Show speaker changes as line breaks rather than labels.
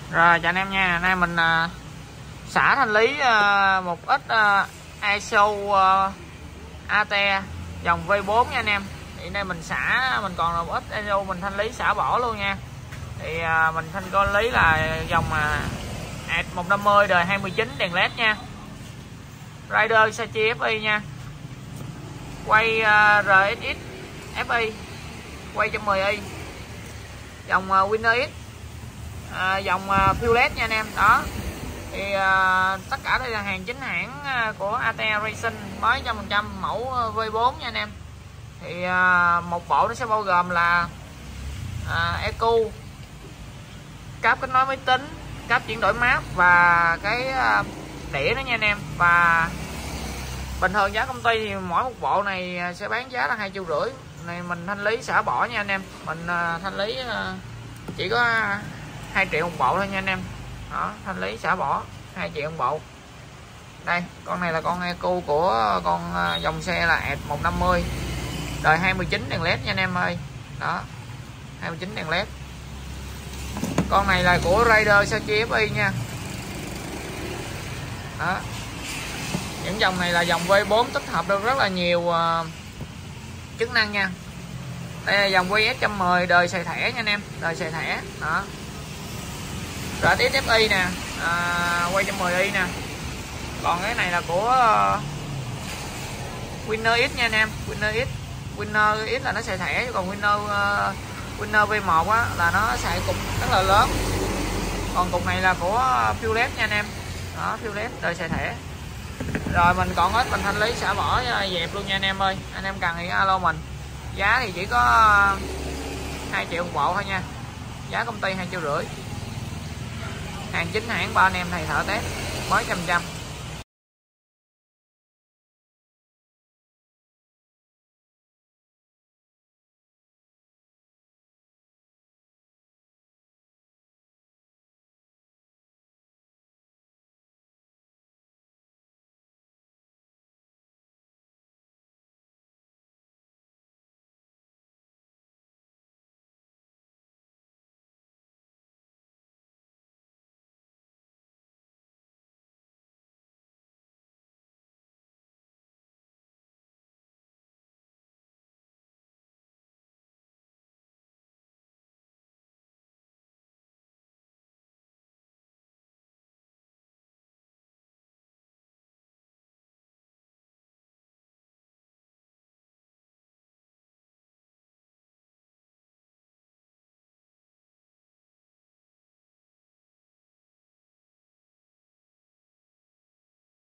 Rồi chào anh em nha. Nay mình xả thanh lý một ít ISO AT dòng V4 nha anh em. Thì nay mình xả, mình còn một ít ISO mình thanh lý xả bỏ luôn nha. Thì mình thanh lý là dòng AT 150 đời 29 đèn led nha. Rider Sachi FI nha. Quay RSX FI, quay 110i, dòng Winner X, dòng Fuel nha anh em. Đó thì tất cả đây là hàng chính hãng của AT Racing, mới 100% mẫu V4 nha anh em. Thì một bộ nó sẽ bao gồm là ECU, cáp kết nối máy tính, cáp chuyển đổi map và cái đĩa đó nha anh em. Và bình thường giá công ty thì mỗi một bộ này sẽ bán giá là 2,5 triệu. Này mình thanh lý xả bỏ nha anh em. Mình thanh lý chỉ có 2 triệu một bộ thôi nha anh em. Đó, thanh lý xả bỏ 2 triệu một bộ. Đây, con này là con ECU của con dòng xe là AT 150 đời 29 đèn led nha anh em ơi. Đó, 29 đèn led. Con này là của Rider Sachi FI nha. Đó, những dòng này là dòng V4 tích hợp được rất là nhiều chức năng nha. Đây là dòng VS 110 đời xài thẻ nha anh em, đời xài thẻ. Đó, RTX FI nè, quay 110i nè. Còn cái này là của Winner X nha anh em. Winner X là nó xài thẻ, còn Winner V1 á là nó xài cục rất là lớn. Còn cục này là của Fuel nha anh em. Đó, Fuel đời xài thẻ. Rồi mình còn hết mình thanh lý xả bỏ dẹp luôn nha anh em ơi. Anh em cần thì alo mình. Giá thì chỉ có 2 triệu một bộ thôi nha. Giá công ty 2,5 triệu. Hàng chính hãng ba anh em thầy thợ test, mới 100%.